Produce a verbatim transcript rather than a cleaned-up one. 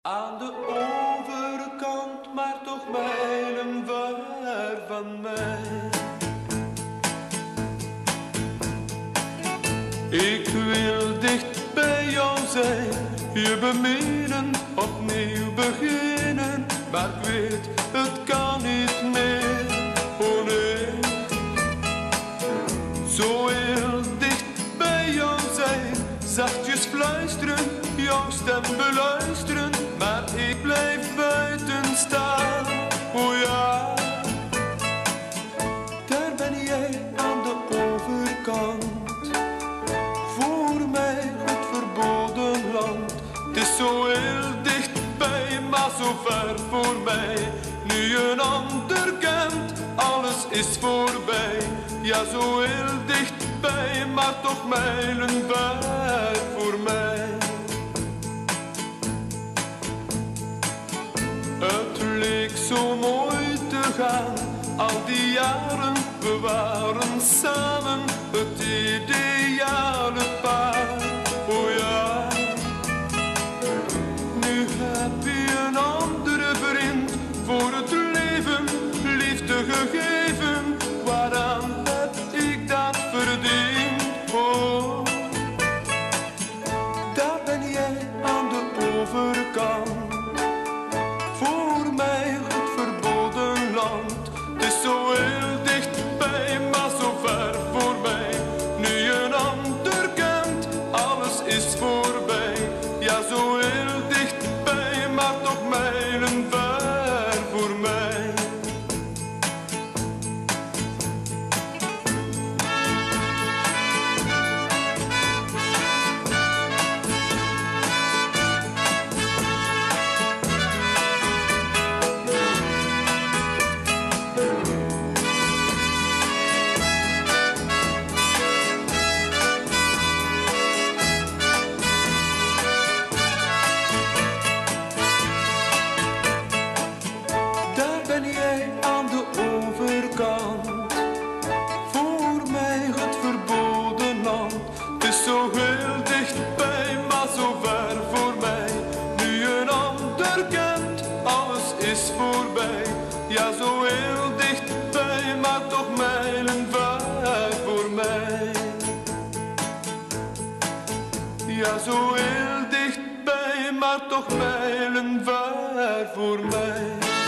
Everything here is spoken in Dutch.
Aan de overkant, maar toch mijlen ver van mij. Ik wil dicht bij jou zijn, je beminnen, opnieuw beginnen. Maar ik weet, het kan niet meer, oh nee. Zo heel dicht bij jou zijn, zachtjes fluisteren, jouw stem beluisteren. Maar ik blijf buiten staan, oh ja. Daar ben jij aan de overkant, voor mij het verboden land. Het is zo heel dichtbij, maar zo ver voor mij. Nu je een ander kent, alles is voorbij. Ja, zo heel dichtbij, maar toch mijlen ver voor mij. Het leek zo mooi te gaan, al die jaren, we waren samen het ideale paar, oh ja. Nu heb je een andere vriend, voor het leven liefde gegeven. Waaraan heb ik dat verdiend, oh. Daar ben jij aan de overkant, voor mij het verboden land. Het is zo heel dichtbij, maar zo ver voor mij. Nu je een ander kent, alles is voorbij. Ja, zo heel dichtbij, maar toch mijlen ver voor mij. Ben jij aan de overkant, voor mij het verboden land. Het is zo heel dichtbij, maar zo ver voor mij. Nu je een ander kent, alles is voorbij. Ja, zo heel dichtbij, maar toch mijlen ver voor mij. Ja, zo heel dichtbij, maar toch mijlen ver voor mij.